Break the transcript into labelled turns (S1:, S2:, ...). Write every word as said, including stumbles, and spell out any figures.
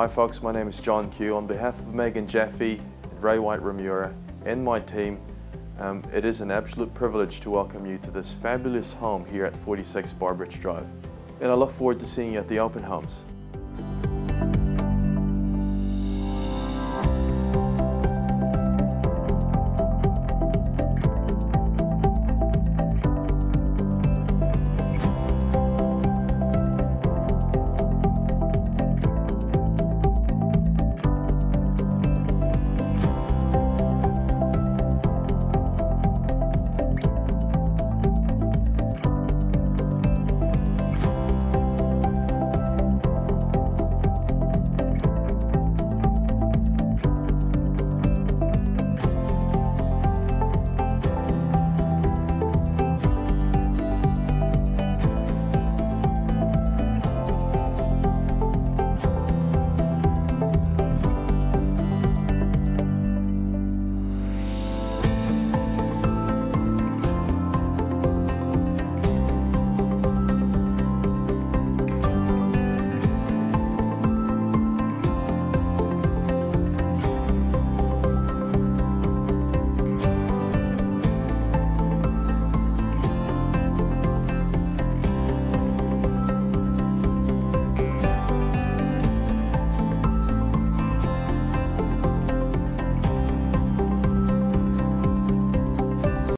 S1: Hi folks, my name is John Q. On behalf of Megan Jeffy and Ray White Ramura and my team, um, it is an absolute privilege to welcome you to this fabulous home here at forty-six Barbarich Drive. And I look forward to seeing you at the open homes.